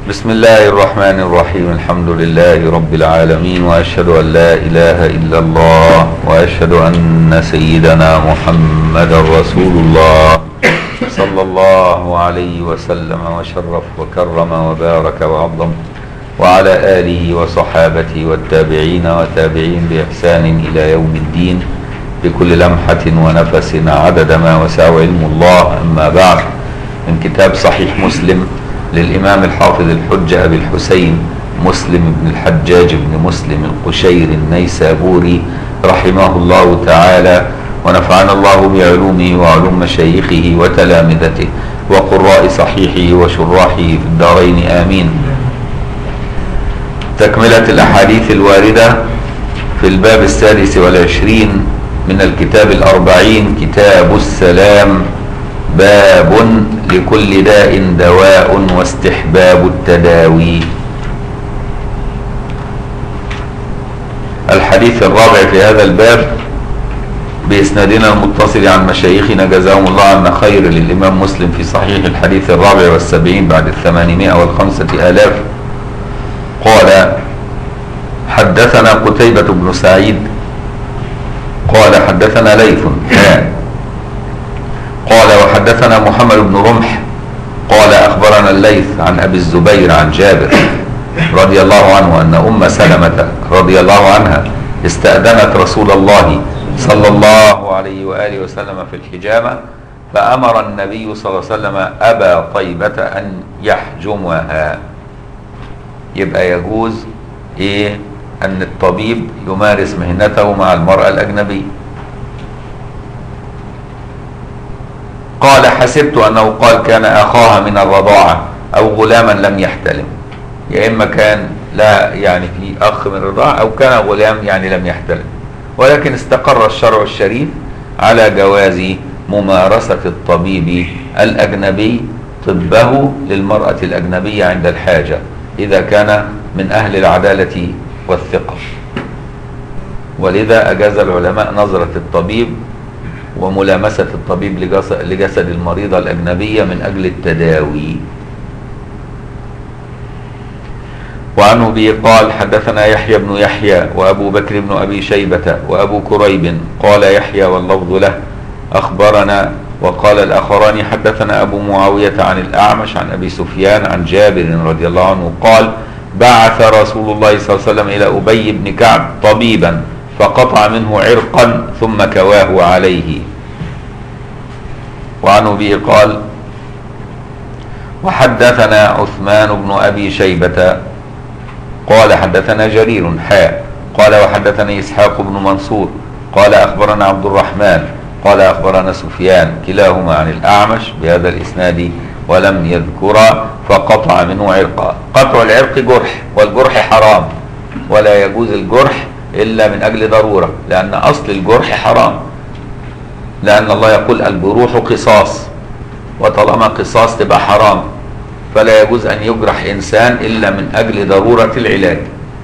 بسم الله الرحمن الرحيم. الحمد لله رب العالمين، وأشهد أن لا إله إلا الله، وأشهد أن سيدنا محمد رسول الله صلى الله عليه وسلم وشرف وكرم وبارك وعظم، وعلى آله وصحابته والتابعين وتابعين بإحسان إلى يوم الدين، بكل لمحة ونفس عدد ما وسع علم الله. أما بعد، من كتاب صحيح مسلم للإمام الحافظ الحجة أبي الحسين مسلم بن الحجاج بن مسلم القشيري النيسابوري رحمه الله تعالى، ونفعنا الله بعلومه وعلوم مشايخه وتلامذته وقراء صحيحه وشراحه في الدارين آمين. تكملة الأحاديث الواردة في الباب 26 من الكتاب 40، كتاب السلام، باب لكل داء دواء واستحباب التداوي. الحديث الرابع في هذا الباب بإسنادنا المتصل عن مشايخنا جزاهم الله عنا خير للإمام مسلم في صحيح الحديث 74 بعد 805,000. قال: حدثنا قتيبة بن سعيد قال حدثنا ليث قال وحدثنا محمد بن رمح قال أخبرنا الليث عن أبي الزبير عن جابر رضي الله عنه أن أم سلمة رضي الله عنها استأذنت رسول الله صلى الله عليه وآله وسلم في الحجامة، فأمر النبي صلى الله عليه وسلم أبا طيبة أن يحجمها. يبقى يجوز أن الطبيب يمارس مهنته مع المرأة الأجنبية. قال: حسبت أنه قال كان أخاها من الرضاعة أو غلاما لم يحتلم، يا إما كان لا يعني في أخ من الرضاعة أو كان غلام يعني لم يحتلم، ولكن استقر الشرع الشريف على جواز ممارسة الطبيب الأجنبي طبه للمرأة الأجنبية عند الحاجة، إذا كان من أهل العدالة والثقة. ولذا أجاز العلماء نظرة الطبيب وملامسة الطبيب لجسد المريضة الأجنبية من أجل التداوي. وعنه به قال: حدثنا يحيى بن يحيى وأبو بكر بن أبي شيبة وأبو كريب. قال يحيى واللفظ له أخبرنا، وقال الآخران حدثنا أبو معاوية عن الأعمش عن أبي سفيان عن جابر رضي الله عنه قال: بعث رسول الله صلى الله عليه وسلم إلى أبي بن كعب طبيبا فقطع منه عرقا ثم كواه عليه. وعنه به قال: وحدثنا عثمان بن أبي شيبة قال حدثنا جرير قال وحدثني إسحاق بن منصور قال أخبرنا عبد الرحمن قال أخبرنا سفيان كلاهما عن الأعمش بهذا الإسناد ولم يذكر فقطع منه عرقا. قطع العرق جرح، والجرح حرام، ولا يجوز الجرح إلا من أجل ضرورة، لأن أصل الجرح حرام، لأن الله يقول الجروح قصاص، وطالما قصاص تبقى حرام، فلا يجوز أن يجرح إنسان إلا من أجل ضرورة العلاج.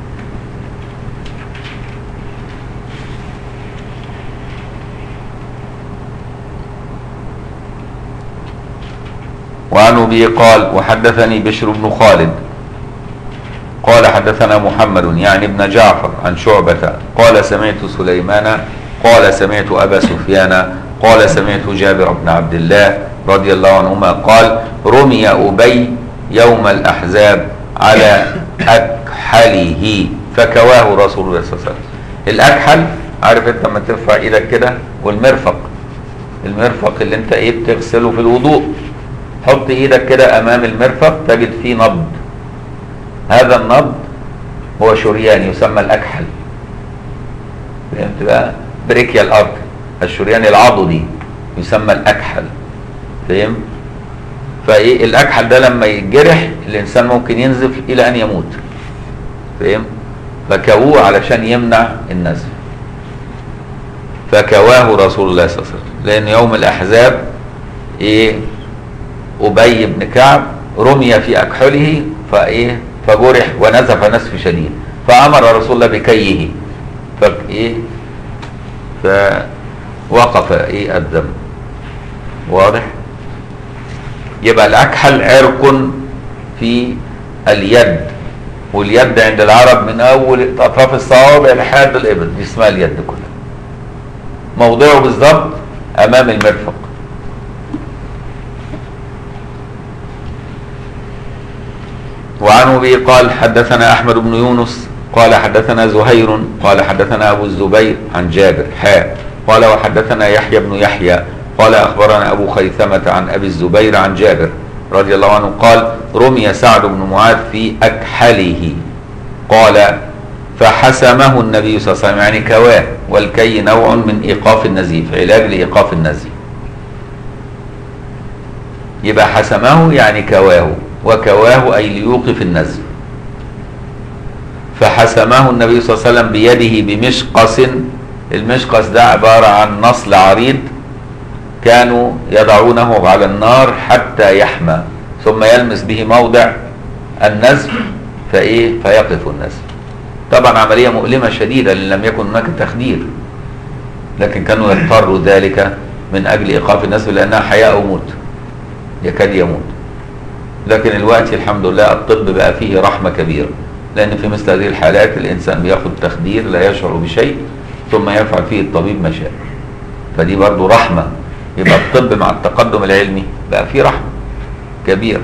وعنه به قال: وحدثني بشر بن خالد قال حدثنا محمد يعني ابن جعفر عن شعبة قال سمعت سليمان قال سمعت أبا سفيان قال سمعت جابر بن عبد الله رضي الله عنهما قال: رمي أبي يوم الأحزاب على أكحله فكواه رسول الله صلى الله عليه وسلم. الأكحل، عارف انت لما ترفع ايدك كده، والمرفق، المرفق اللي انت بتغسله في الوضوء، حط ايدك كده امام المرفق تجد فيه نبض، هذا النبض هو شريان يسمى الأكحل. فهمت بقى؟ بريكيا الأرض، الشريان العضدي يسمى الأكحل. فهم؟ الأكحل ده لما يتجرح الإنسان ممكن ينزف إلى أن يموت. فهم؟ فكووه علشان يمنع النزف، فكواه رسول الله صلى الله عليه وسلم، لأن يوم الأحزاب أبي بن كعب رمي في أكحله فجرح ونزف نزف شديد، فأمر رسول الله بكيه فوقف الدم. واضح؟ يبقى الأكحل عرق في اليد، واليد عند العرب من اول اطراف الصوابع لحد الابط، دي اسمها اليد كلها. موضعه بالظبط امام المرفق. وعنه به قال حدثنا احمد بن يونس قال حدثنا زهير قال حدثنا ابو الزبير عن جابر قال وحدثنا يحيى بن يحيى قال اخبرنا ابو خيثمة عن ابي الزبير عن جابر رضي الله عنه قال رمي سعد بن معاذ في اكحله قال فحسمه النبي صلى الله عليه وسلم، يعني كواه، والكي نوع من ايقاف النزيف، علاج لايقاف النزيف. يبقى حسمه يعني كواه، وكواه اي ليوقف النزف. فحسمه النبي صلى الله عليه وسلم بيده بمشقص، المشقص ده عبارة عن نصل عريض كانوا يضعونه على النار حتى يحمى، ثم يلمس به موضع النزف فيقف النزف. طبعا عملية مؤلمة شديدة لأن لم يكن هناك تخدير، لكن كانوا يضطروا ذلك من أجل إيقاف النزف لأنها حياة أو موت، يكاد يموت. لكن الوقت الحمد لله الطب بقى فيه رحمة كبيرة، لأن في مثل هذه الحالات الإنسان بياخد تخدير لا يشعر بشيء ثم يفعل فيه الطبيب ما شاء، فدي برضو رحمة. يبقى الطب مع التقدم العلمي بقى فيه رحمة كبيرة،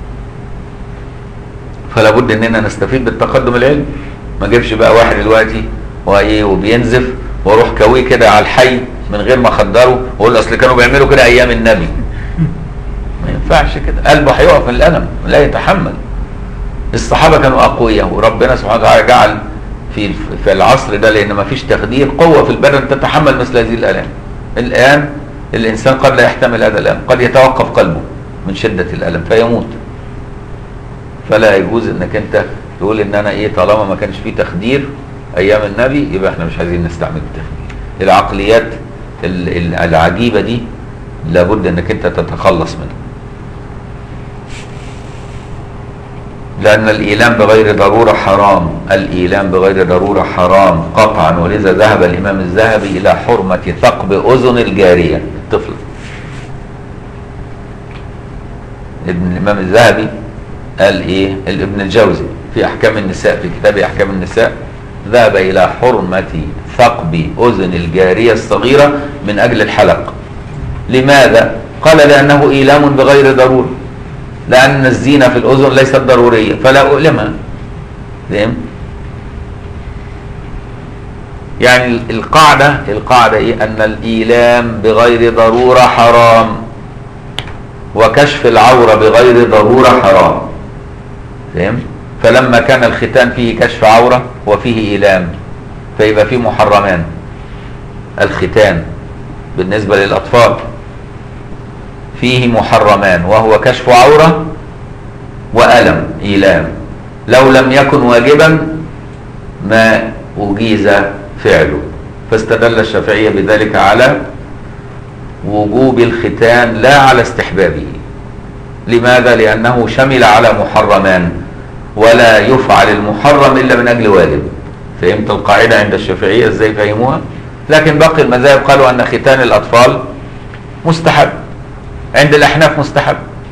فلا بد اننا نستفيد بالتقدم العلمي. ما اجيبش بقى واحد دلوقتي وبينزف واروح كويه كده على الحي من غير ما اخدره واقول اصل كانوا بيعملوا كده ايام النبي. ما ينفعش كده، قلبه هيقف من الالم لا يتحمل. الصحابه كانوا اقوياء، وربنا سبحانه وتعالى جعل في العصر ده لان ما فيش تخدير قوه في البدن تتحمل مثل هذه الالام. الان الانسان قد لا يحتمل هذا الالم، قد يتوقف قلبه من شده الالم فيموت. فلا يجوز انك انت تقول ان انا طالما ما كانش فيه تخدير ايام النبي يبقى احنا مش عايزين نستعمل التخدير. العقليات العجيبه دي لابد انك انت تتخلص منها، لان الايلام بغير ضروره حرام، الايلام بغير ضروره حرام قطعا. ولذا ذهب الامام الذهبي الى حرمه ثقب اذن الجاريه الطفل. الامام الذهبي قال ابن الجوزي في احكام النساء، في كتاب احكام النساء، ذهب الى حرمه ثقب اذن الجاريه الصغيره من اجل الحلق. لماذا؟ قال لانه ايلام بغير ضروره، لان الزينه في الاذن ليست ضروريه فلا اؤلمها. فهمت؟ يعني القاعده ان الايلام بغير ضروره حرام، وكشف العوره بغير ضروره حرام. فهمت؟ فلما كان الختان فيه كشف عورة وفيه إيلام فيبقى فيه محرمان. الختان بالنسبة للأطفال فيه محرمان، وهو كشف عورة وألم إيلام. لو لم يكن واجبا ما أجيز فعله، فاستدل الشافعية بذلك على وجوب الختان لا على استحبابه. لماذا؟ لأنه شمل على محرمان، ولا يفعل المحرم إلا من أجل واجب. فهمت القاعدة عند الشافعية ازاي فهموها؟ لكن باقي المذاهب قالوا أن ختان الأطفال مستحب، عند الأحناف مستحب،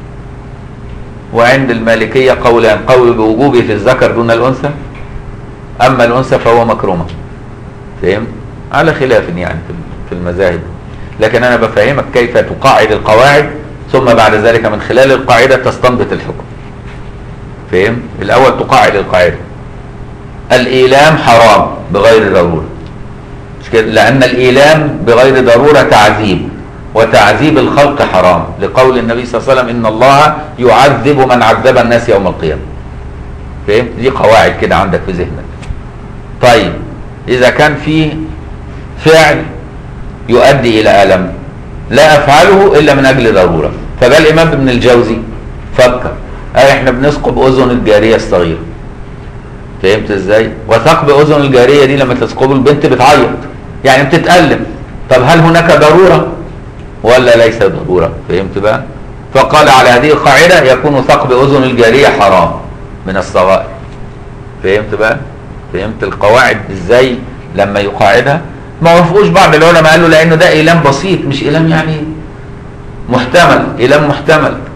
وعند المالكية قولان، قول بوجوبه في الذكر دون الأنثى، أما الأنثى فهو مكرمة. فهمت؟ على خلاف يعني في المذاهب، لكن أنا بفهمك كيف تقاعد القواعد، ثم بعد ذلك من خلال القاعدة تستنبط الحكم. فهم؟ الأول تقاعد القاعدة. الإيلام حرام بغير ضرورة، مش كده؟ لأن الإيلام بغير ضرورة تعذيب، وتعذيب الخلق حرام، لقول النبي صلى الله عليه وسلم إن الله يعذب من عذب الناس يوم القيامة. فهمت؟ دي قواعد كده عندك في ذهنك. طيب إذا كان في فعل يؤدي إلى ألم لا أفعله إلا من أجل ضرورة، فده الإمام ابن الجوزي فكر احنا بنثقب اذن الجاريه الصغيره. فهمت ازاي؟ وثقب اذن الجاريه دي لما تثقب البنت بتعيط، يعني بتتألم. طب هل هناك ضروره ولا ليس ضروره؟ فهمت بقى؟ فقال على هذه القاعده يكون ثقب اذن الجاريه حرام من الصغائر. فهمت بقى؟ فهمت القواعد ازاي لما يقاعدها؟ ما وافقوش بعض العلماء، قالوا لانه ده ايلام بسيط، مش ايلام يعني محتمل، ايلام محتمل،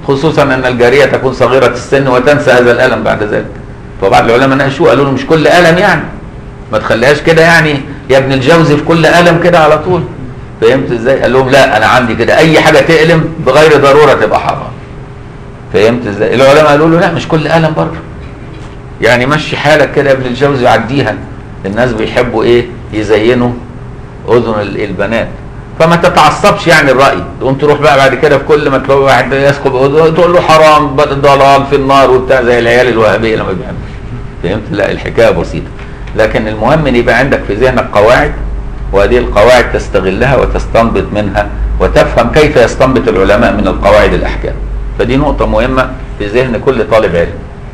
خصوصا ان الجاريه تكون صغيره السن وتنسى هذا الالم بعد ذلك. فبعض العلماء ناقشوه قالوا له مش كل الم يعني، ما تخليهاش كده يعني يا ابن الجوزي في كل الم كده على طول. فهمت ازاي؟ قال لهم لا انا عندي كده اي حاجه تألم بغير ضروره تبقى حرام. فهمت ازاي؟ العلماء قالوا له لا مش كل الم برضه، يعني مشي حالك كده يا ابن الجوزي عديها. الناس بيحبوا ايه؟ يزينوا اذن البنات، فما تتعصبش يعني الراي، تقوم تروح بقى بعد كده في كل ما تلاقي واحد يسكب اذنه تقول له حرام ضلال في النار وبتاع زي العيال الوهابيه لما بيعملوا. فهمت؟ لا الحكايه بسيطه، لكن المهم ان يبقى عندك في ذهنك قواعد، وهذه القواعد تستغلها وتستنبط منها وتفهم كيف يستنبط العلماء من القواعد الاحكام. فدي نقطه مهمه في ذهن كل طالب علم.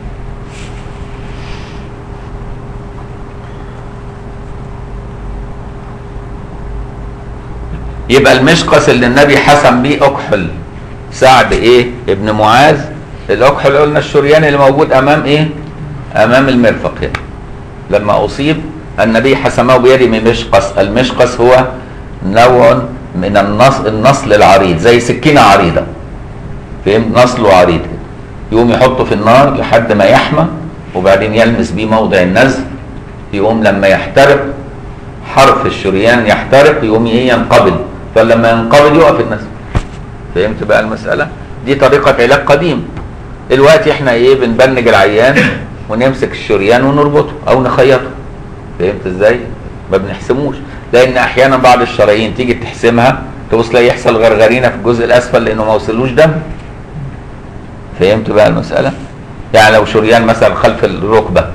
يبقى المشقص اللي النبي حسم بيه اكحل سعد ايه ابن معاذ، الاكحل قلنا الشريان اللي موجود امام ايه؟ امام المرفق هنا. لما اصيب النبي حسمه بيده من مشقص. المشقص هو نوع من النصل العريض، زي سكينه عريضه. فهمت؟ نصله عريض كده، يقوم يحطه في النار لحد ما يحمى، وبعدين يلمس بيه موضع النزف، يقوم لما يحترق حرف الشريان يحترق يقوم ايه؟ ينقبض، فلما ينقبض يقف النزف. فهمت بقى المساله؟ دي طريقه علاج قديم. دلوقتي احنا ايه؟ بنبنج العيان ونمسك الشريان ونربطه او نخيطه. فهمت ازاي؟ ما بنحسموش، لان احيانا بعض الشرايين تيجي تحسمها تبص تلاقي يحصل غرغرينه في الجزء الاسفل لانه ما وصلوش دم. فهمت بقى المساله؟ يعني لو شريان مثلا خلف الركبه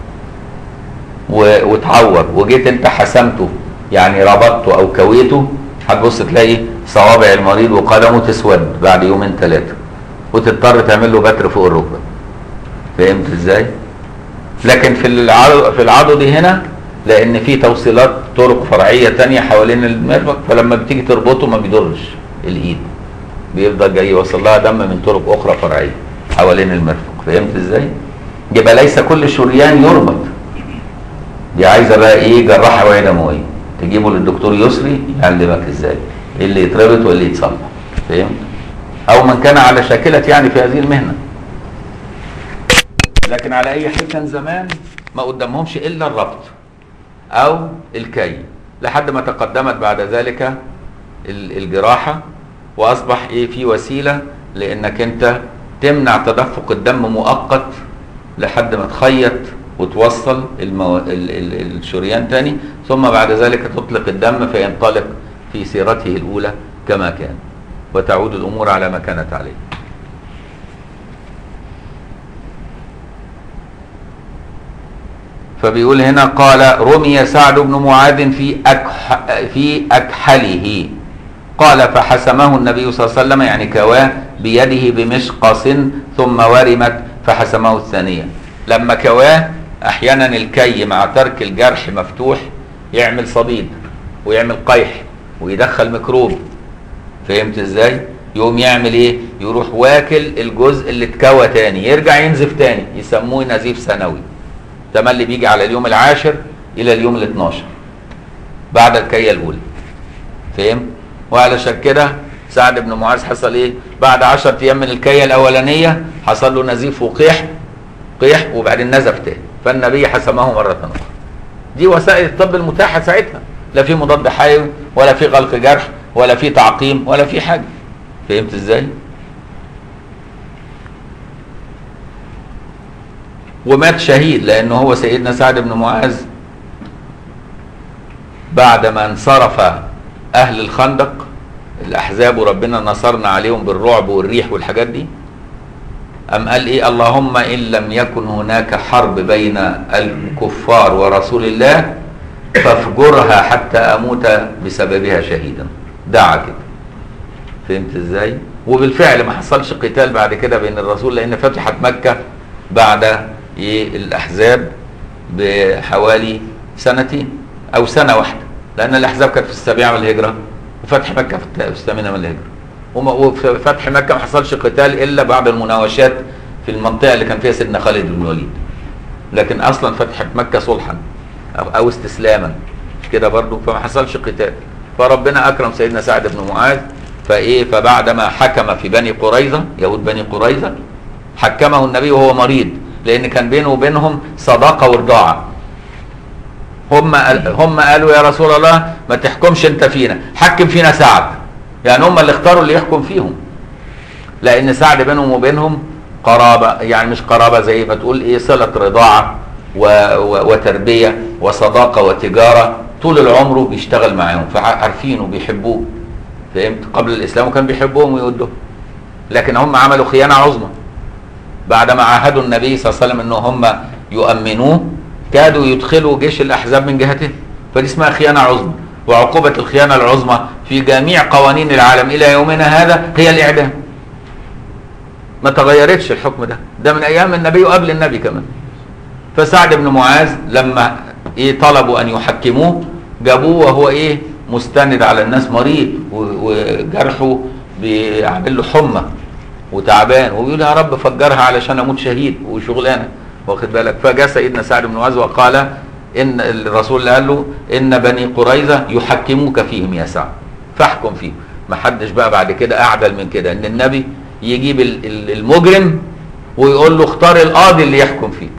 واتعور وجيت انت حسمته يعني ربطته او كويته، هتبص تلاقي صوابع المريض وقدمه تسود بعد يومين ثلاثه، وتضطر تعمل له بتر فوق الركبه. فهمت ازاي؟ لكن في العضد هنا لان في توصيلات طرق فرعيه ثانيه حوالين المرفق، فلما بتيجي تربطه ما بيضرش الايد، بيفضل جاي يوصل لها دم من طرق اخرى فرعيه حوالين المرفق. فهمت ازاي؟ يبقى ليس كل شريان يربط، دي عايزه بقى ايه؟ جراحه وعي دمويه، تجيبه للدكتور يسري يعلمك ازاي ايه اللي يتربط وايه اللي يتصلح. فهمت؟ او من كان على شاكله يعني في هذه المهنه. لكن على اي حال كان زمان ما قدامهمش الا الربط او الكي، لحد ما تقدمت بعد ذلك الجراحه، واصبح ايه؟ في وسيله لانك انت تمنع تدفق الدم مؤقت لحد ما تخيط وتوصل الشريان تاني، ثم بعد ذلك تطلق الدم فينطلق في سيرته الاولى كما كان، وتعود الامور على ما كانت عليه. فبيقول هنا قال رمي سعد بن معاذ في أكحله، قال فحسمه النبي صلى الله عليه وسلم يعني كواه بيده بمشقص ثم ورمت فحسمه الثانية. لما كواه احيانا الكي مع ترك الجرح مفتوح يعمل صديد ويعمل قيح ويدخل ميكروب. فهمت ازاي؟ يقوم يعمل ايه؟ يروح واكل الجزء اللي اتكوى تاني، يرجع ينزف تاني، يسموه نزيف سنوي. تملي بيجي على اليوم العاشر الى اليوم ال12 بعد الكية الاولى. فهمت؟ وعلشان كده سعد بن معاذ حصل ايه؟ بعد 10 ايام من الكية الاولانية حصل له نزيف وقيح وبعدين نزف تاني، فالنبي حسمه مرة اخرى. دي وسائل الطب المتاحة ساعتها، لا في مضاد حيوي ولا في غلق جرح ولا في تعقيم ولا في حاجة. فهمت ازاي؟ ومات شهيد، لانه هو سيدنا سعد بن معاذ بعد ما انصرف اهل الخندق الاحزاب وربنا نصرنا عليهم بالرعب والريح والحاجات دي، أم قال إيه؟ اللهم إن لم يكن هناك حرب بين الكفار ورسول الله فافجرها حتى أموت بسببها شهيدا. دعا كده. فهمت إزاي؟ وبالفعل ما حصلش قتال بعد كده بين الرسول، لأن فتحت مكة بعد الأحزاب بحوالي سنتين أو سنة واحدة، لأن الأحزاب كانت في 7 من الهجرة وفتح مكة في 8 من الهجرة. وفي فتح مكة ما حصلش قتال إلا بعد المناوشات في المنطقة اللي كان فيها سيدنا خالد بن الوليد، لكن أصلا فتحت مكة صلحا أو استسلاما، مش كده برضه؟ فما حصلش قتال. فربنا أكرم سيدنا سعد بن معاذ فبعدما حكم في بني قريظة، يهود بني قريظة، حكمه النبي وهو مريض، لأن كان بينه وبينهم صداقة ورضاعة. هم قالوا يا رسول الله ما تحكمش انت فينا، حكم فينا سعد. يعني هم اللي اختاروا اللي يحكم فيهم، لأن سعد بينهم وبينهم قرابة، يعني مش قرابة زي ما تقول ايه، صلة رضاعة وتربية وصداقة وتجارة، طول العمر بيشتغل معاهم فعارفينه وبيحبوه. فهمت؟ قبل الإسلام كان بيحبوهم ويودهم، لكن هم عملوا خيانة عظمى. بعدما عاهدوا النبي صلى الله عليه وسلم ان هم يؤمنوه، كادوا يدخلوا جيش الأحزاب من جهته، فدي اسمها خيانة عظمى. وعقوبة الخيانة العظمى في جميع قوانين العالم إلى يومنا هذا هي الإعدام. ما تغيرتش الحكم ده من أيام النبي وقبل النبي كمان. فسعد بن معاذ لما طلبوا أن يحكموه، جابوه وهو مستند على الناس، مريض وجرحه بيعمل له حمى وتعبان، ويقول يا رب فجرها علشان اموت شهيد وشغلانه، واخد بالك. فجاء سيدنا سعد بن معاذ وقال ان الرسول قال له ان بني قريظه يحكموك فيهم يا سعد، فاحكم فيهم. ما حدش بقى بعد كده اعدل من كده، ان النبي يجيب المجرم ويقول له اختار القاضي اللي يحكم فيك.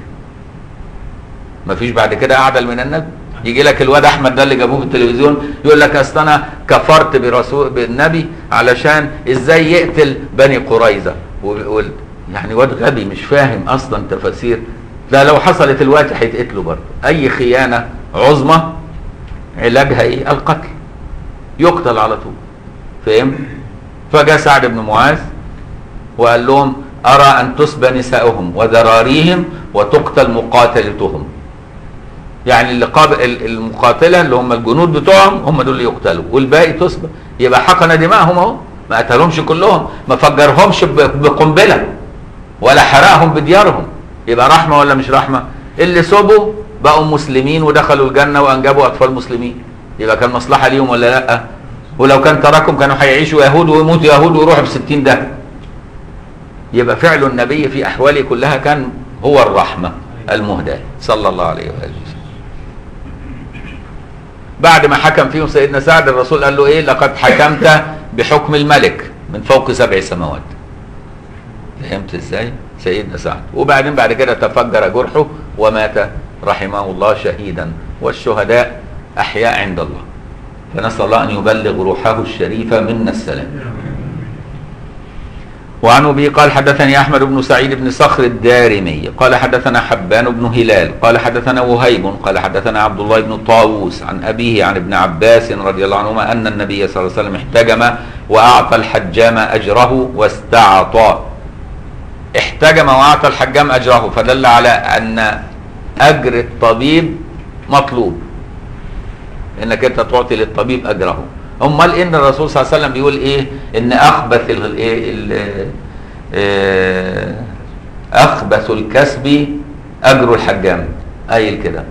ما فيش بعد كده اعدل من النبي. يجي لك الواد احمد ده اللي جابوه في التلفزيون يقول لك اصل انا كفرت بالنبي علشان ازاي يقتل بني قريظه، يعني واد غبي مش فاهم اصلا تفاسير. ده لو حصلت الوقت هيتقتلوا برضه. اي خيانه عظمى علاجها القتل، يقتل على طول. فهم؟ فجاء سعد بن معاذ وقال لهم ارى ان تسبى نساؤهم وذراريهم وتقتل مقاتلتهم. يعني المقاتله اللي هم الجنود بتوعهم هم دول اللي يقتلوا، والباقي تسبى. يبقى حقن دماءهم اهو، ما قتلهمش كلهم، ما فجرهمش بقنبله ولا حرقهم بديارهم. يبقى رحمه ولا مش رحمه؟ اللي سبوا بقوا مسلمين ودخلوا الجنه وانجبوا اطفال مسلمين، يبقى كان مصلحه ليهم ولا لا؟ ولو كان تركهم كانوا هيعيشوا يهود ويموتوا يهود ويروحوا ب60 ده. يبقى فعل النبي في احواله كلها كان هو الرحمه المهداه صلى الله عليه واله وسلم. بعد ما حكم فيهم سيدنا سعد، الرسول قال له لقد حكمت بحكم الملك من فوق 7 سماوات. فهمت ازاي؟ سيدنا سعد. وبعدين بعد كده تفجر جرحه ومات رحمه الله شهيدا، والشهداء احياء عند الله، فنسال الله ان يبلغ روحه الشريفه منا السلام. وعن ابي قال حدثني احمد بن سعيد بن صخر الدارمي قال حدثنا حبان بن هلال قال حدثنا وهيب قال حدثنا عبد الله بن طاووس عن ابيه عن ابن عباس رضي الله عنهما ان النبي صلى الله عليه وسلم احتجم واعطى الحجام اجره واستعطى. احتجم واعطى الحجام اجره، فدل على ان اجر الطبيب مطلوب، انك انت تعطي للطبيب اجره. امال ان الرسول صلى الله عليه وسلم بيقول ان اخبث الكسب اجر الحجام، قايل كده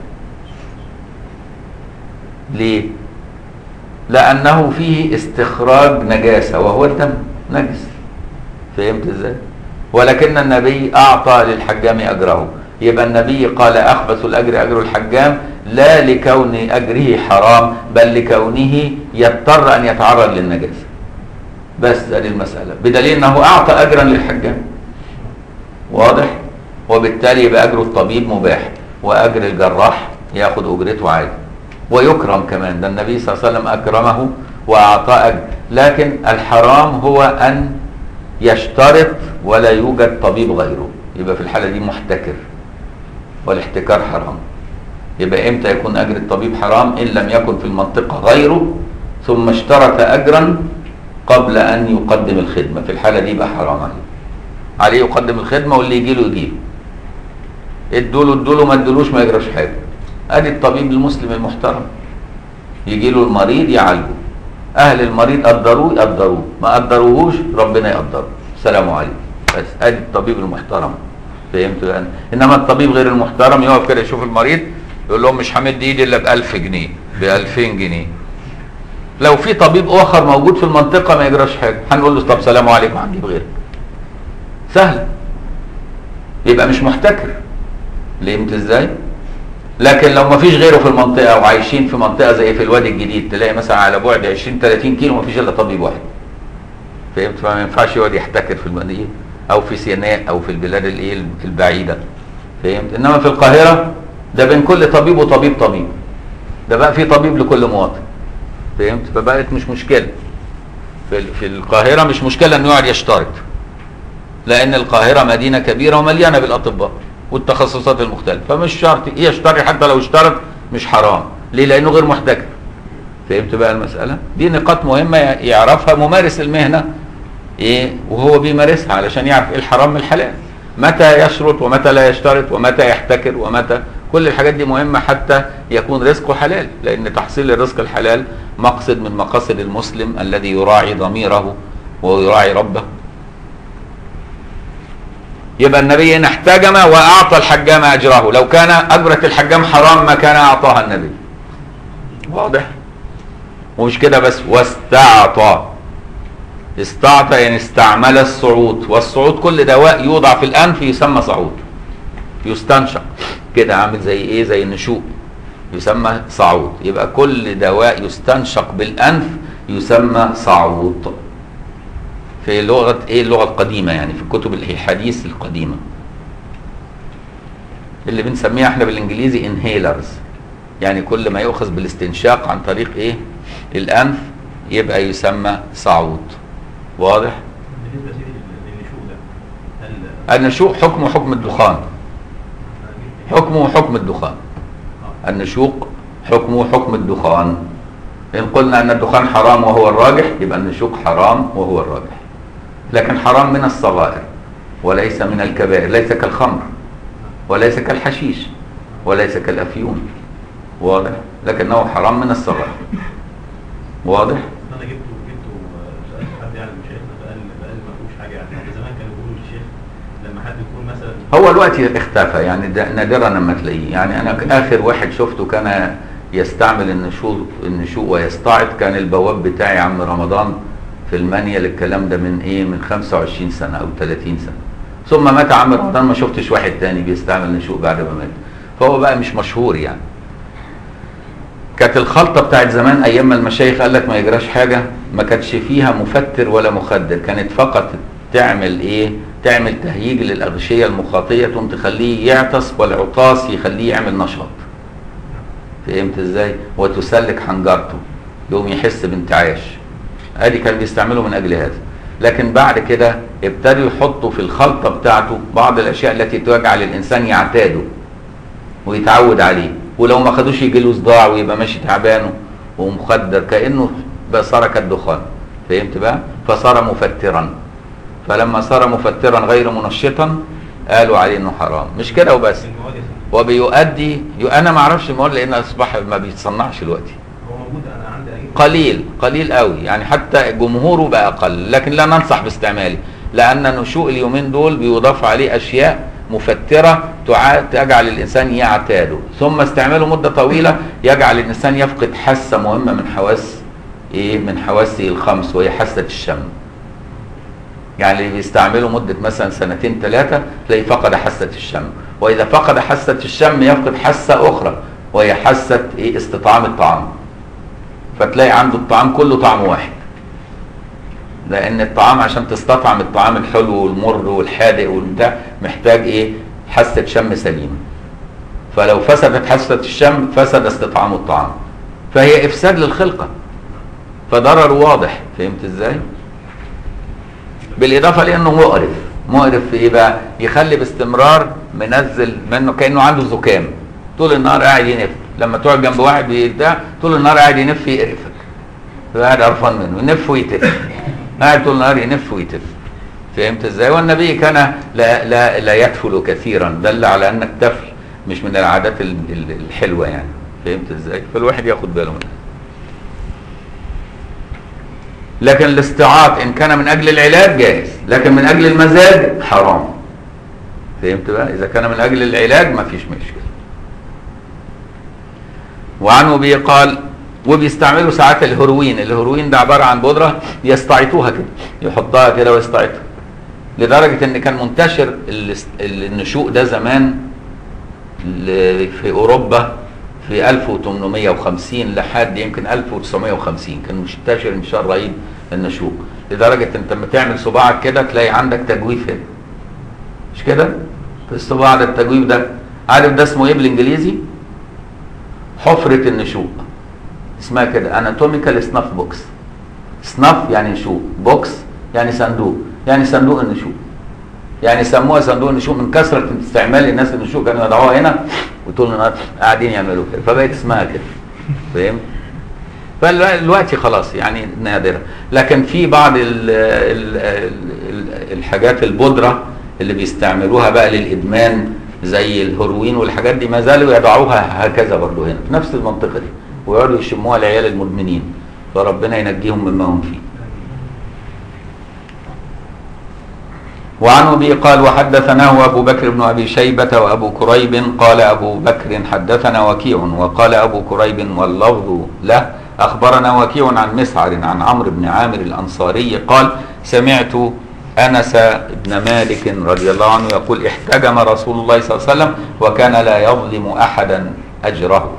ليه؟ لانه فيه استخراج نجاسه وهو الدم نجس. فهمت ازاي؟ ولكن النبي اعطى للحجام اجره، يبقى النبي قال اخبث الاجر اجر الحجام، لا لكون اجره حرام، بل لكونه يضطر ان يتعرض للنجاسه. بس ادي المساله، بدليل انه اعطى اجرا للحجام. واضح؟ وبالتالي يبقى اجر الطبيب مباح، واجر الجراح ياخذ اجرته عادي ويكرم كمان. ده النبي صلى الله عليه وسلم اكرمه واعطى اجر. لكن الحرام هو ان يشترط ولا يوجد طبيب غيره، يبقى في الحاله دي محتكر، والاحتكار حرام. يبقى امتى يكون اجر الطبيب حرام؟ ان لم يكن في المنطقه غيره ثم اشترط اجرا قبل ان يقدم الخدمه، في الحاله دي يبقى حرام عليه يقدم الخدمه، واللي يجي له يجي له، ادوا له ما ادولوش ما يجراش حاجه. ادي الطبيب المسلم المحترم، يجي له المريض يعالجه، اهل المريض قدروه يقدروه، ما قدروهوش ربنا يقدره، السلام عليكم. بس ادي الطبيب المحترم. فهمتوا يعني؟ انما الطبيب غير المحترم يقف كده يشوف المريض يقول لهم مش همد ايدي الا ب1000 جنيه ب2000 جنيه. لو في طبيب اخر موجود في المنطقه ما يجراش حاجه، هنقول له طب سلام عليكم هنجيب غيرك. سهل. يبقى مش محتكر. فهمت ازاي؟ لكن لو ما فيش غيره في المنطقه وعايشين في منطقه زي في الوادي الجديد، تلاقي مثلا على بعد 20 30 كيلو ما فيش الا طبيب واحد. فهمت؟ فما ينفعش يقعد يحتكر في المدينة او في سيناء او في البلاد الايه البعيده، فهمت؟ انما في القاهره ده بين كل طبيب وطبيب، ده بقى في طبيب لكل مواطن، فهمت؟ فبقت مش مشكله في القاهره، مش مشكله انه يقعد يشترط، لان القاهره مدينه كبيره ومليانه بالاطباء والتخصصات المختلفه، فمش شرط يشترط، حتى لو اشترط مش حرام. ليه؟ لانه غير محتكر. فهمت بقى المساله دي؟ نقاط مهمه يعرفها ممارس المهنه ايه وهو بيمارسها، علشان يعرف ايه الحرام من الحلال، متى يشرط ومتى لا يشترط ومتى يحتكر ومتى، كل الحاجات دي مهمه حتى يكون رزقه حلال، لان تحصيل الرزق الحلال مقصد من مقاصد المسلم الذي يراعي ضميره ويراعي ربه. يبقى النبي ان احتجم واعطى الحجام اجره، لو كان اجره الحجام حرام ما كان اعطاها النبي. واضح؟ ومش كده بس، واستعطى. استعطى يعني استعمل الصعود، والصعود كل دواء يوضع في الانف يسمى صعود، يستنشق كده، عامل زي ايه؟ زي النشوء، يسمى صعود. يبقى كل دواء يستنشق بالانف يسمى صعود في لغه ايه؟ اللغه القديمه، يعني في الكتب الحديث القديمه، اللي بنسميها احنا بالانجليزي انهيلرز، يعني كل ما يؤخذ بالاستنشاق عن طريق ايه؟ الانف يبقى يسمى صعود. واضح؟ بالنسبه للنشوء ده، النشوء حكمه حكم الدخان، حكمه حكم الدخان. النشوق حكمه حكم الدخان. إن قلنا أن الدخان حرام وهو الراجح، يبقى النشوق حرام وهو الراجح، لكن حرام من الصغائر وليس من الكبائر، ليس كالخمر وليس كالحشيش وليس كالأفيون. واضح؟ لكنه حرام من الصغائر. واضح؟ انا جبته سالت حد يعني من شيخنا فقال ما فيهوش حاجه، يعني زمان كانوا بيقولوا للشيخ لما حد يكون مثلا، هو الوقت اختفى يعني، ده نادرا لما تلاقيه. يعني انا اخر واحد شفته كان يستعمل النشوء ويستعط كان البواب بتاعي عم رمضان في المانيا، للكلام ده من ايه؟ من 25 سنه او 30 سنه. ثم مات عم رمضان، ما شفتش واحد تاني بيستعمل نشوء بعد ما مات، فهو بقى مش مشهور يعني. كانت الخلطه بتاعت زمان ايام ما المشايخ قال لك ما يجراش حاجه، ما كانتش فيها مفتر ولا مخدر، كانت فقط تعمل ايه؟ تعمل تهييج للاغشيه المخاطيه، تقوم تخليه يعطس، والعطاس يخليه يعمل نشاط. فهمت ازاي؟ وتسلك حنجرته، يقوم يحس بانتعاش. ادي كان بيستعمله من اجل هذا. لكن بعد كده ابتدوا يحطوا في الخلطه بتاعته بعض الاشياء التي تجعل الانسان يعتاده ويتعود عليه، ولو ما خدوش يجي له صداع ويبقى ماشي تعبان ومخدر، كانه صار كالدخان. فهمت بقى؟ فصار مفترا. فلما صار مفترا غير منشطا قالوا عليه انه حرام. مش كده وبس، وبيؤدي انا ما اعرفش المواد لان اصبح ما بيتصنعش دلوقتي، هو موجود انا عندي قليل قوي يعني، حتى جمهوره بقى اقل، لكن لا ننصح باستعماله، لان نشوء اليومين دول بيضاف عليه اشياء مفتره تجعل الانسان يعتاده، ثم استعماله مده طويله يجعل الانسان يفقد حاسه مهمه من حواس ايه؟ من حواسه الخمس، وهي حاسه الشم. يعني اللي بيستعمله مده مثلا 2 3 سنين تلاقي فقد حاسه الشم، واذا فقد حاسه الشم يفقد حاسه اخرى وهي حاسه ايه؟ استطعام الطعام. فتلاقي عنده الطعام كله طعم واحد، لان الطعام عشان تستطعم الطعام الحلو والمر والحادق والبتاع محتاج ايه؟ حاسه شم سليمه. فلو فسدت حاسه الشم فسد استطعام الطعام، فهي افساد للخلقه، فضرر واضح. فهمت ازاي؟ بالاضافه لانه مقرف في ايه بقى؟ يخلي باستمرار منزل منه كانه عنده زكام، طول النهار قاعد ينف. لما تقعد جنب واحد بتاع طول النهار قاعد ينف يقرفك، قاعد قرفان منه، ينف ويتف، قاعد طول النهار ينف ويتف. فهمت ازاي؟ والنبي كان لا يتفل كثيرا، دل على ان التفل مش من العادات الحلوه يعني. فهمت ازاي؟ فالواحد ياخد باله منها. لكن الاستعاط ان كان من اجل العلاج جائز، لكن من اجل المزاج حرام. فهمت بقى؟ اذا كان من اجل العلاج ما فيش مشكله. وعنه به قال، وبيستعملوا ساعات الهيروين ده عباره عن بودره يستعيطوها كده، يحطها كده ويستعيطها، لدرجه ان كان منتشر النشوء ده زمان في اوروبا في 1850 لحد يمكن 1950 كان منتشر انتشار رهيب النشوء، لدرجة انت لما تعمل صباعك كده تلاقي عندك تجويف هنا، مش كده؟ في الصباع ده التجويف ده، عارف ده اسمه ايه بالانجليزي؟ حفرة النشوء، اسمها كده اناتوميكال سناف بوكس. سناف يعني نشوء، بوكس يعني صندوق، يعني صندوق النشوء، يعني سموها صندوق النشوء من كثرة استعمال الناس النشوء، كانوا يضعوها هنا وطول النهار قاعدين يعملوا كده، فبقت اسمها كده، فاهم؟ فالوقت خلاص يعني نادرة. لكن في بعض الحاجات البودرة اللي بيستعملوها بقى للإدمان زي الهيروين والحاجات دي، ما زالوا يضعوها هكذا برضو هنا في نفس المنطقة دي، ويقعدوا يشموها العيال المدمنين، فربنا ينجيهم مما هم فيه. وعنه به قال وحدثناه أبو بكر بن أبي شيبة وأبو كريب قال أبو بكر حدثنا وكيع وقال أبو كريب واللفظ له أخبرنا وكيع عن مسعر عن عمرو بن عامر الأنصاري قال سمعت أنس بن مالك رضي الله عنه يقول احتجم رسول الله صلى الله عليه وسلم وكان لا يظلم أحدا أجره.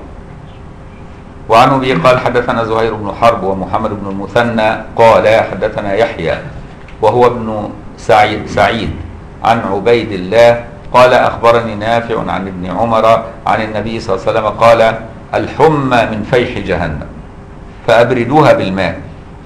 وعنه به قال حدثنا زهير بن حرب ومحمد بن المثنى قال حدثنا يحيى وهو ابن سعيد عن عبيد الله قال أخبرني نافع عن ابن عمر عن النبي صلى الله عليه وسلم قال الحمى من فيح جهنم فأبردوها بالماء.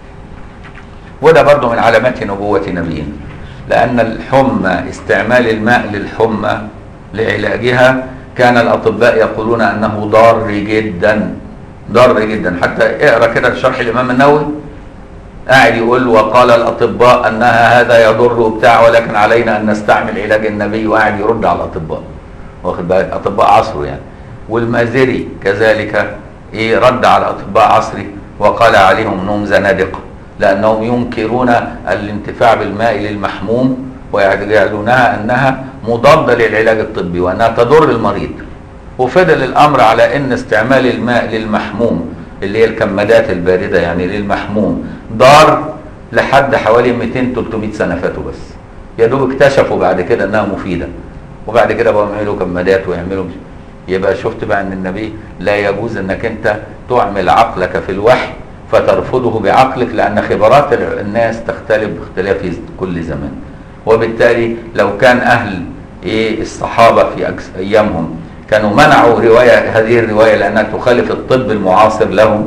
وده برضو من علامات نبوة نبينا، لأن الحمى استعمال الماء للحمى لعلاجها كان الأطباء يقولون أنه ضار جدا، ضار جدا. حتى اقرأ كده شرح الإمام النووي قاعد يقول وقال الأطباء أنها هذا يضر بتاع ولكن علينا أن نستعمل علاج النبي، وقاعد يرد على الأطباء، واخد بالك؟ أطباء عصره يعني. والمازري كذلك رد على أطباء عصره وقال عليهم أنهم زنادقة، لأنهم ينكرون الانتفاع بالماء للمحموم ويجعلونها أنها مضادة للعلاج الطبي وأنها تضر المريض. وفضل الأمر على أن استعمال الماء للمحموم اللي هي الكمادات الباردة يعني للمحموم ضار لحد حوالي 200-300 سنة فاتوا، بس يا دوب اكتشفوا بعد كده أنها مفيدة، وبعد كده بقوا يعملوا كمادات ويعملوا. يبقى شفت بقى أن النبي لا يجوز أنك أنت تعمل عقلك في الوحي فترفضه بعقلك، لأن خبرات الناس تختلف باختلاف كل زمان. وبالتالي لو كان أهل الصحابة في أيامهم كانوا منعوا هذه الرواية لأنها تخالف الطب المعاصر لهم،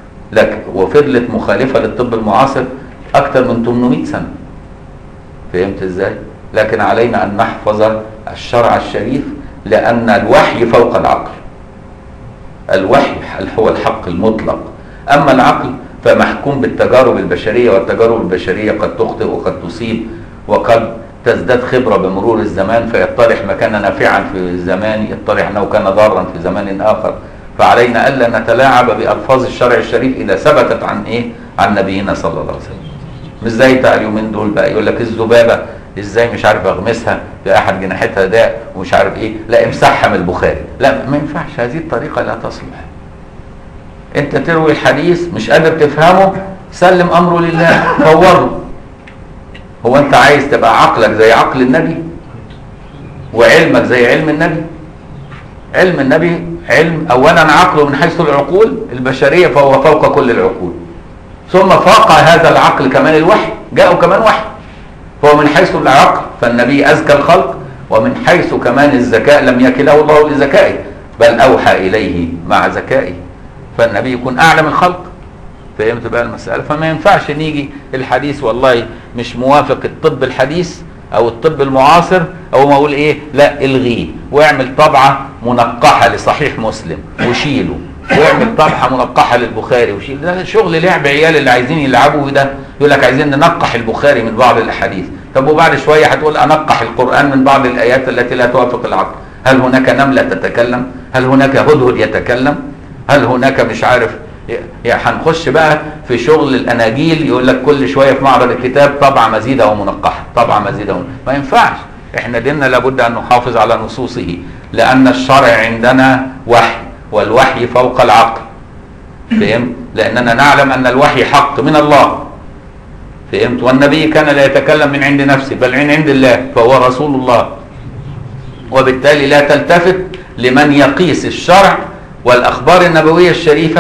وفضلت مخالفة للطب المعاصر أكثر من 800 سنة. فهمت إزاي؟ لكن علينا أن نحفظ الشرع الشريف، لأن الوحي فوق العقل. الوحي هو الحق المطلق، أما العقل فمحكوم بالتجارب البشرية، والتجارب البشرية قد تخطئ وقد تصيب وقد تزداد خبرة بمرور الزمان، فيتضح ما كان نافعا في زمان يتضح أنه كان ضارا في زمان آخر. فعلينا ألا نتلاعب بألفاظ الشرع الشريف إذا ثبتت عن نبينا صلى الله عليه وسلم. مش زي بتاع اليومين دول بقى يقول لك الذبابة ازاي مش عارف اغمسها في احد جناحتها داء ومش عارف ايه، لا امسحها من البخاري. لا، ما ينفعش، هذه الطريقة لا تصلح. انت تروي الحديث مش قادر تفهمه، سلم امره لله، فوضه. هو انت عايز تبقى عقلك زي عقل النبي وعلمك زي علم النبي؟ علم النبي علم اولا عقله من حيث العقول البشرية فهو فوق كل العقول، ثم فوق هذا العقل كمان الوحي، جاءه كمان وحي، فهو من حيث العقل فالنبي أذكى الخلق، ومن حيث كمان الذكاء لم يكله الله لذكائه بل أوحى إليه مع ذكائه، فالنبي يكون أعلم الخلق. فهمت بقى المسألة؟ فما ينفعش نيجي الحديث والله مش موافق الطب الحديث أو الطب المعاصر، أو ما أقول إيه لا الغيه واعمل طبعة منقحة لصحيح مسلم وشيله، واعمل طبعة منقحة للبخاري وشيل. ده شغل لعب عيال اللي عايزين يلعبوا ده، يقول لك عايزين ننقح البخاري من بعض الأحاديث. طب وبعد شوية هتقول أنقح القرآن من بعض الآيات التي لا توافق العقل. هل هناك نملة تتكلم؟ هل هناك هدهد يتكلم؟ هل هناك مش عارف؟ يعني هنخش بقى في شغل الأناجيل، يقول لك كل شوية في معرض الكتاب طبعة مزيدة ومنقحة، طبعة مزيدة ما ينفعش. احنا ديننا لابد أن نحافظ على نصوصه، لأن الشرع عندنا وحي، والوحي فوق العقل. فهم؟ لأننا نعلم أن الوحي حق من الله. فهمت؟ والنبي كان لا يتكلم من عند نفسه بل من عند الله، فهو رسول الله. وبالتالي لا تلتفت لمن يقيس الشرع والأخبار النبوية الشريفة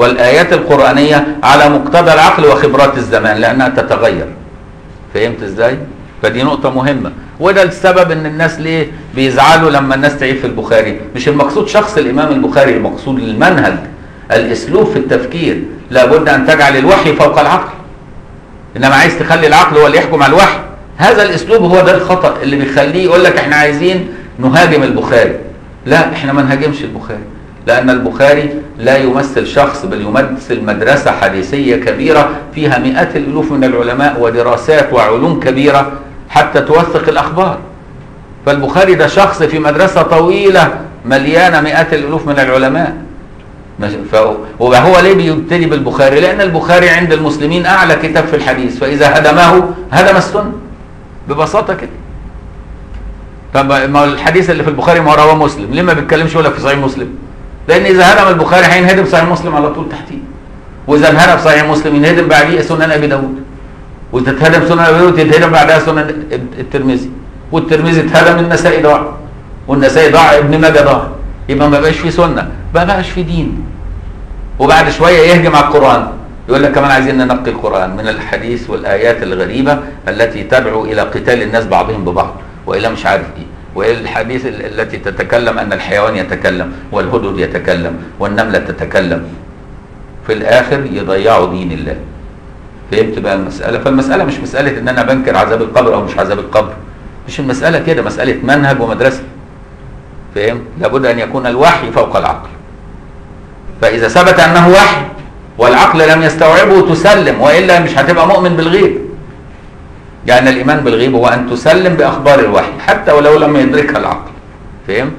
والآيات القرآنية على مقتضى العقل وخبرات الزمان لأنها تتغير. فهمت ازاي؟ فدي نقطة مهمة، وده السبب ان الناس ليه بيزعلوا لما الناس تعيب في البخاري. مش المقصود شخص الإمام البخاري، المقصود المنهج، الأسلوب في التفكير. لابد أن تجعل الوحي فوق العقل، إنما عايز تخلي العقل هو اللي يحكم على الوحي. هذا الأسلوب هو ده الخطأ اللي بيخليه يقول لك احنا عايزين نهاجم البخاري. لا، احنا ما نهاجمش البخاري، لأن البخاري لا يمثل شخص، بل يمثل مدرسة حديثية كبيرة فيها مئات الألوف من العلماء ودراسات وعلوم كبيرة حتى توثق الأخبار. فالبخاري ده شخص في مدرسة طويلة مليانة مئات الألوف من العلماء. وهو ليه بيبتدي بالبخاري؟ لأن البخاري عند المسلمين أعلى كتاب في الحديث، فإذا هدمه هدم السنة ببساطة كده. طب ما الحديث اللي في البخاري ما رواه مسلم، ليه ما بيتكلمش يقول لك في صحيح مسلم؟ لأن إذا هدم البخاري هينهدم صحيح مسلم على طول تحتيه، وإذا انهدم صحيح مسلم ينهدم بعديه سنن أبي داود، وتتهدم سنن أبي داود يتهدم بعدها سنن الترمذي، والترمذي اتهدم النسائي ضاع، والنسائي ضاع ابن ماجه ضاع. يبقى ما بقاش في سنة، ما بقاش في دين. وبعد شوية يهجم على القرآن، يقول لك كمان عايزين ننقي القرآن من الحديث والآيات الغريبة التي تدعو إلى قتال الناس بعضهم ببعض، وإلا مش عارف إيه، وإلى الحديث التي تتكلم أن الحيوان يتكلم والهدهد يتكلم والنملة تتكلم. في الآخر يضيعوا دين الله. فهمت بقى المسألة؟ فالمسألة مش مسألة إن أنا بنكر عذاب القبر أو مش عذاب القبر، مش المسألة كده، مسألة منهج ومدرسة. فهمت؟ لابد أن يكون الوحي فوق العقل. فإذا ثبت أنه وحي والعقل لم يستوعبه تسلم، وإلا مش هتبقى مؤمن بالغيب. يعني الإيمان بالغيب هو أن تسلم بأخبار الوحي حتى ولو لم يدركها العقل. فهمت؟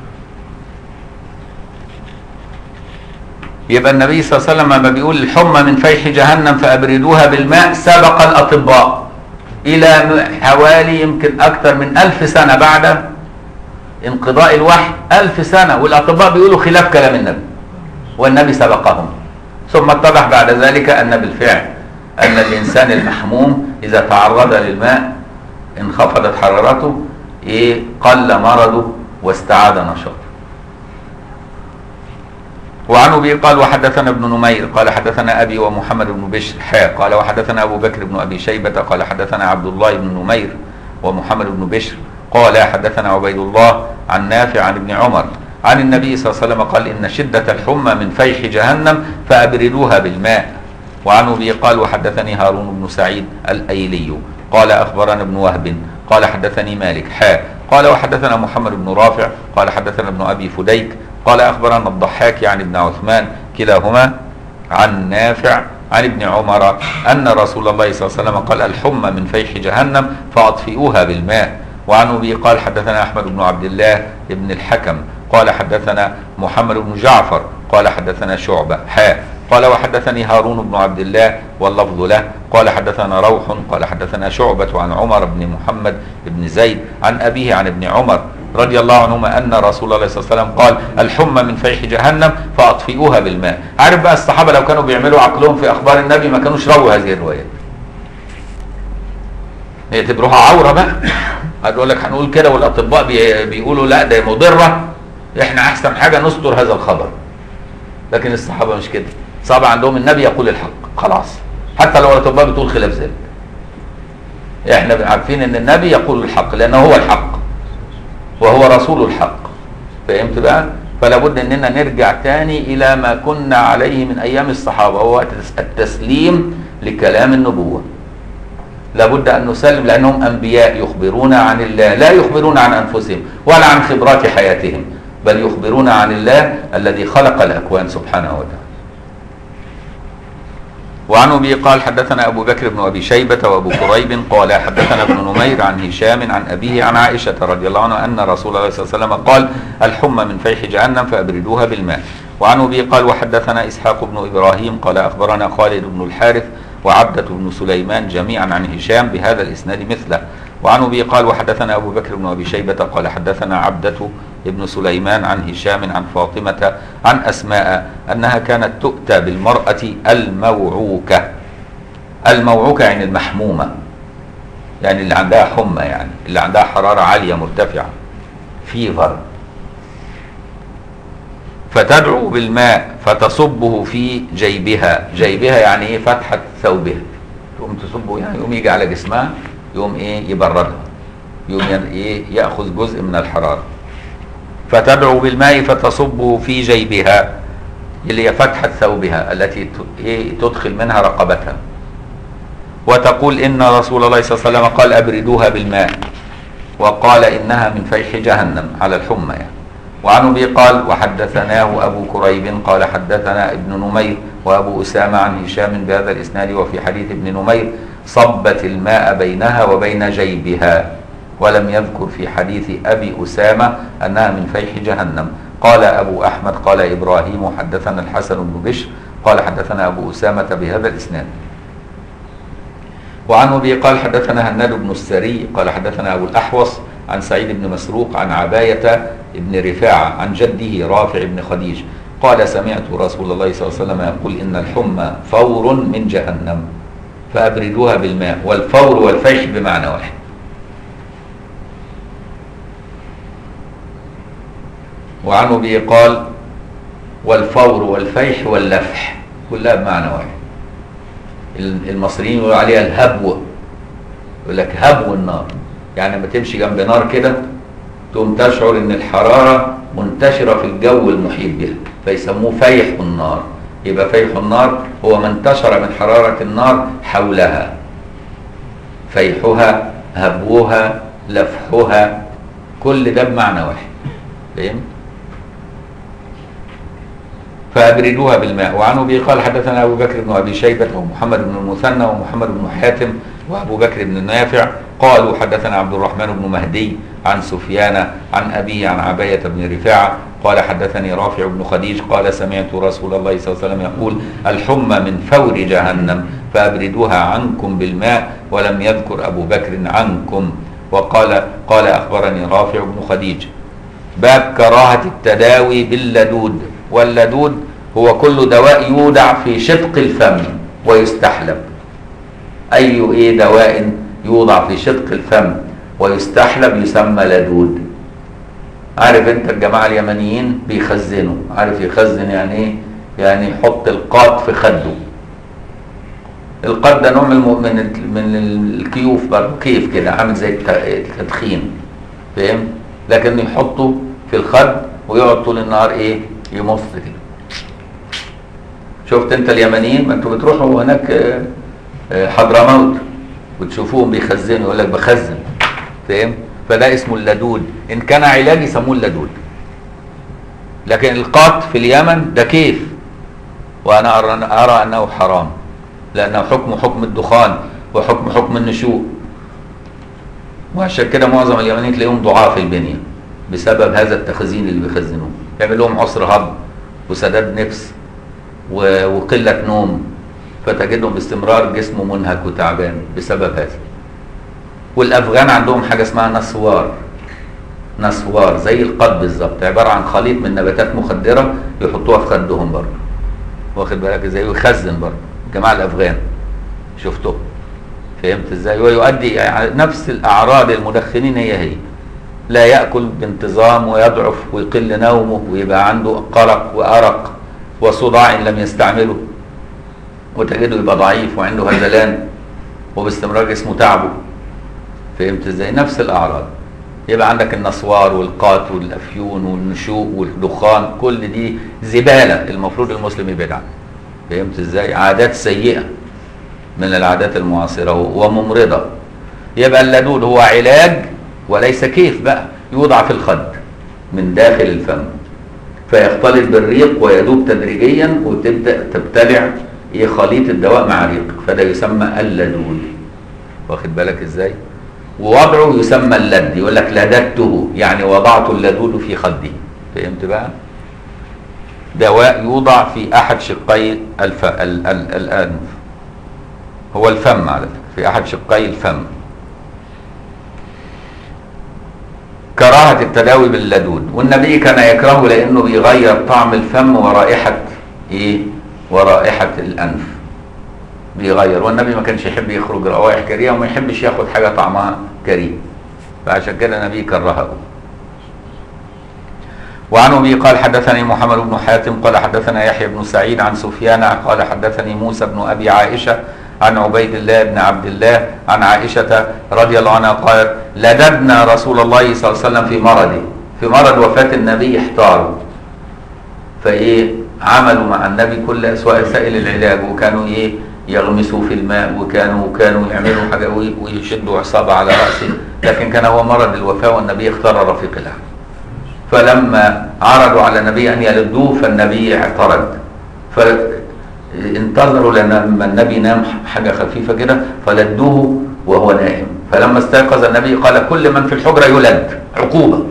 يبقى النبي صلى الله عليه وسلم لما بيقول الحمى من فيح جهنم فأبردوها بالماء، سبق الأطباء إلى حوالي يمكن أكثر من 1000 سنة بعد انقضاء الوحي. 1000 سنة والأطباء بيقولوا خلاف كلام النبي، والنبي سبقهم. ثم اتضح بعد ذلك أن بالفعل أن الإنسان المحموم إذا تعرض للماء انخفضت حرارته، قل مرضه واستعاد نشاطه. وعن أبي قال وحدثنا ابن نمير قال حدثنا أبي ومحمد بن بشر قال وحدثنا أبو بكر بن أبي شيبة قال حدثنا عبد الله بن نمير ومحمد بن بشر قال حدثنا عبيد الله عن نافع عن ابن عمر عن النبي صلى الله عليه وسلم قال إن شدة الحمى من فيح جهنم فأبردوها بالماء. وعن أبي قال وحدثني هارون بن سعيد الأيلي قال أخبرنا ابن وهب قال حدثني مالك قال وحدثنا محمد بن رافع قال حدثنا ابن أبي فديك قال أخبرنا الضحاك عن ابن عثمان كلاهما عن نافع عن ابن عمر أن رسول الله صلى الله عليه وسلم قال الحمى من فيح جهنم فأطفئوها بالماء. وعن أبي قال حدثنا أحمد بن عبد الله بن الحكم قال حدثنا محمد بن جعفر قال حدثنا شعبة قال وحدثني هارون بن عبد الله واللفظ له قال حدثنا روح قال حدثنا شعبة عن عمر بن محمد بن زيد عن أبيه عن ابن عمر رضي الله عنهما أن رسول الله صلى الله عليه وسلم قال الحمى من فيح جهنم فأطفئوها بالماء. عارف بقى الصحابة لو كانوا بيعملوا عقلهم في أخبار النبي ما كانوش رووا هذه الروايات، يعتبروها عورة بقى. هتقول لك هنقول كده والأطباء بيقولوا لا ده مضرة، احنا أحسن حاجة نستر هذا الخبر. لكن الصحابة مش كده، الصحابة عندهم النبي يقول الحق خلاص، حتى لو الأطباء بتقول خلاف ذلك احنا عارفين ان النبي يقول الحق لأنه هو الحق وهو رسول الحق. فهمت بقى؟ فلا بد اننا نرجع تاني الى ما كنا عليه من ايام الصحابه، وهو التسليم لكلام النبوه. لا بد ان نسلم لانهم انبياء يخبرون عن الله، لا يخبرون عن انفسهم ولا عن خبرات حياتهم، بل يخبرون عن الله الذي خلق الاكوان سبحانه وتعالى. وعن أبي قال حدثنا أبو بكر بن أبي شيبة وأبو كريب قال حدثنا ابن نمير عن هشام عن أبيه عن عائشة رضي الله عنها أن رسول الله صلى الله عليه وسلم قال الحمى من فيح جهنم فأبردوها بالماء. وعن أبي قال وحدثنا إسحاق بن إبراهيم قال أخبرنا خالد بن الحارث وعبدة بن سليمان جميعا عن هشام بهذا الإسناد مثله. وعن أبي قال وحدثنا أبو بكر بن أبي شيبة قال حدثنا عبدة ابن سليمان عن هشام عن فاطمة عن أسماء أنها كانت تؤتى بالمرأة الموعوكة. الموعوكة يعني المحمومة، يعني اللي عندها حمى، يعني اللي عندها حرارة عالية مرتفعة، فيفر. فتدعو بالماء فتصبه في جيبها. جيبها يعني ايه؟ فتحة ثوبها. تقوم تصبه يعني يقوم يجي على جسمها، يقوم ايه؟ يبردها، يقوم ايه؟ يأخذ جزء من الحرارة. فتدعو بالماء فتصبه في جيبها، اللي هي فتحة ثوبها التي تدخل منها رقبتها. وتقول إن رسول الله صلى الله عليه وسلم قال أبردوها بالماء، وقال إنها من فيح جهنم، على الحمى يعني. وعن أبي قال وحدثناه أبو كريب قال حدثنا ابن نمير وأبو أسامة عن هشام بهذا الإسناد. وفي حديث ابن نمير صبت الماء بينها وبين جيبها، ولم يذكر في حديث أبي أسامة أنها من فيح جهنم. قال أبو أحمد قال إبراهيم حدثنا الحسن بن بشر قال حدثنا أبو أسامة بهذا الإسناد. وعن أبي قال حدثنا هناد بن السري قال حدثنا أبو الأحوص عن سعيد بن مسروق عن عباية بن رفاعة عن جده رافع بن خديج قال سمعت رسول الله صلى الله عليه وسلم يقول إن الحمى فور من جهنم فأبردوها بالماء. والفور والفيح بمعنى واحد. وعن أبي قال والفور والفيح واللفح كلها بمعنى واحد. المصريين يقولوا عليها الهبو، يقول لك هبو النار، يعني لما تمشي جنب نار كده تقوم تشعر ان الحرارة منتشرة في الجو المحيط بها، فيسموه فيح النار. يبقى فيح النار هو ما انتشر من حرارة النار حولها. فيحها، هبوها، لفحها، كل ده بمعنى واحد. فاهم؟ فأبردوها بالماء. وعن أبي قال حدثنا أبو بكر بن أبي شيبة ومحمد بن المثنى ومحمد بن حاتم وأبو بكر بن نافع قالوا حدثنا عبد الرحمن بن مهدي عن سفيان عن أبيه عن عباية بن رفاعة قال حدثني رافع بن خديج قال سمعت رسول الله صلى الله عليه وسلم يقول الحمى من فور جهنم فأبردوها عنكم بالماء. ولم يذكر أبو بكر عنكم. قال أخبرني رافع بن خديج. باب كراهة التداوي باللدود. واللدود هو كل دواء يودع في شدق الفم ويستحلب. أي دواء يوضع في شدق الفم ويستحلب يسمى لدود. عارف انت الجماعة اليمنيين بيخزنوا، عارف يخزن يعني ايه؟ يعني يحط القاط في خده. القاط ده نوع من الكيوف برضه، كيف كده عامل زي التدخين، فاهم؟ لكن يحطه في الخد ويقعد طول النهار ايه؟ يمص كده. شفت انت اليمنيين؟ ما انتوا بتروحوا هناك حضرموت وتشوفوهم بيخزنوا، يقول لك بخزن، فاهم؟ فده اسمه اللدود. ان كان علاج يسموه اللدود، لكن القاط في اليمن ده كيف، وانا ارى انه حرام، لانه حكم الدخان وحكم النشوء. وعشان كده معظم اليمنيين تلاقيهم ضعاف البنيه بسبب هذا التخزين اللي بيخزنوه. يعمل لهم عسر هضم وسداد نفس وقله نوم، فتجدهم باستمرار جسمه منهك وتعبان بسبب هذا. والافغان عندهم حاجه اسمها نسوار زي القط بالظبط، عباره عن خليط من نباتات مخدره يحطوها في خدهم برضه، واخد بالك ازاي؟ ويخزن برضه الجماعه الافغان، شفتهم؟ فهمت ازاي؟ ويؤدي يعني نفس الاعراض المدخنين هي لا ياكل بانتظام ويضعف ويقل نومه ويبقى عنده قلق وارق وصداع ان لم يستعمله، وتجده يبقى ضعيف وعنده هزلان وباستمرار جسمه تعبه. فهمت ازاي؟ نفس الاعراض. يبقى عندك النسوار والقات والافيون والنشوء والدخان، كل دي زباله المفروض المسلم يبعد عنها. فهمت ازاي؟ عادات سيئه من العادات المعاصره وممرضه. يبقى اللدود هو علاج وليس كيف بقى، يوضع في الخد من داخل الفم فيختلط بالريق ويذوب تدريجيا وتبدا تبتلع خليط الدواء مع ريقك، فده يسمى اللدود. واخد بالك ازاي؟ ووضعه يسمى اللد، يقول لك لددته يعني وضعت اللدود في خدي. فهمت بقى؟ دواء يوضع في احد شقي الانف، هو الفم على فكره، في احد شقي الفم. كراهة التداوي باللدود. والنبي كان يكرهه لانه بيغير طعم الفم ورائحة ورائحة الانف بيغير، والنبي ما كانش يحب يخرج روائح كريهه وما يحبش ياخد حاجه طعمها كريه، فعشان كده النبي كرهه. وعن أبي قال حدثني محمد بن حاتم قال حدثنا يحيى بن سعيد عن سفيان قال حدثني موسى بن أبي عائشة عن عبيد الله بن عبد الله عن عائشة رضي الله عنها قالت لددنا رسول الله صلى الله عليه وسلم في مرض وفاة النبي احتاروا، فإيه عملوا مع النبي كل وسائل العلاج، وكانوا إيه يغمسوا في الماء، وكانوا يعملوا حاجة ويشدوا عصابة على رأسه، لكن كان هو مرض الوفاة والنبي اختار رفيق الأعلى. فلما عرضوا على النبي أن يلدوه فالنبي اعترض، فانتظروا لما النبي نام حاجة خفيفة كده فلدوه وهو نائم، فلما استيقظ النبي قال كل من في الحجرة يلد عقوبة،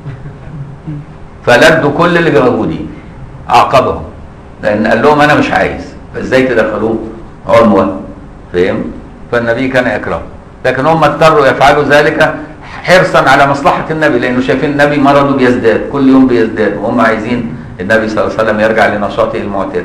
فلدوا كل اللي موجودين عاقبهم، لأن قال لهم أنا مش عايز، فإزاي تدخلوه عنوة؟ فهم؟ فالنبي كان يكرهه، لكن هم اضطروا يفعلوا ذلك حرصا على مصلحة النبي، لأنه شايفين النبي مرضه بيزداد كل يوم بيزداد، وهم عايزين النبي صلى الله عليه وسلم يرجع لنشاطه المعتدل.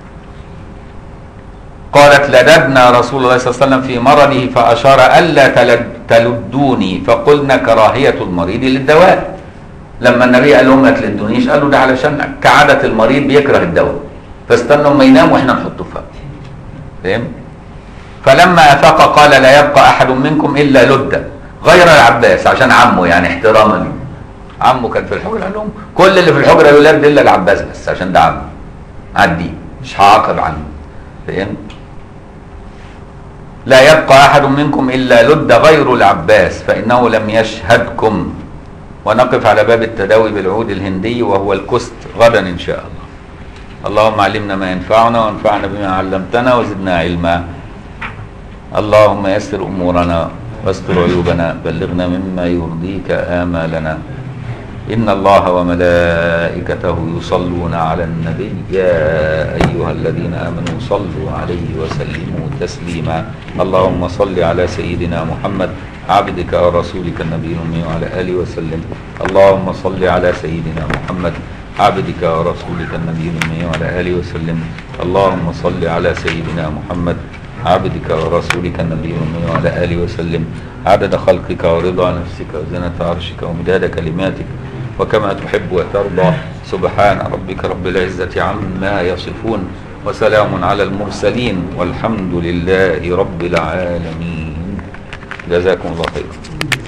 قالت لددنا رسول الله صلى الله عليه وسلم في مرضه فأشار ألا تلدوني، فقلنا كراهية المريض للدواء. لما النبي قال لهم ما تلدونيش قالوا ده علشان كعادة المريض بيكره الدواء، فاستنوا ما ينام واحنا نحطه فيه. فاهم؟ فلما أفاق قال لا يبقى أحد منكم إلا لدة غير العباس، عشان عمه يعني احتراما له. عمه كان في الحجرة، قال لهم كل اللي في الحجرة يولد إلا العباس بس عشان ده عمه، عديه مش هعاقب عنه. فاهم؟ لا يبقى أحد منكم إلا لد غير العباس فإنه لم يشهدكم. ونقف على باب التداوي بالعود الهندي وهو الكست غدا إن شاء الله. اللهم علمنا ما ينفعنا وانفعنا بما علمتنا وزدنا علما. اللهم يسر أمورنا واستر عيوبنا، بلغنا مما يرضيك آمالنا. إن الله وملائكته يصلون على النبي يا أيها الذين آمنوا صلوا عليه وسلموا تسليما. اللهم صل على سيدنا محمد عبدك ورسولك النبي الأمي وعلى آله وسلم. اللهم صل على سيدنا محمد عبدك ورسولك النبي الأمي وعلى آله وسلم. اللهم صل على سيدنا محمد عبدك ورسولك النبي الأمي وعلى آله وسلم عدد خلقك ورضا نفسك وزنة عرشك ومداد كلماتك وكما تحب وترضى. سبحان ربك رب العزة عما يصفون وسلام على المرسلين والحمد لله رب العالمين. جزاكم الله خيرا.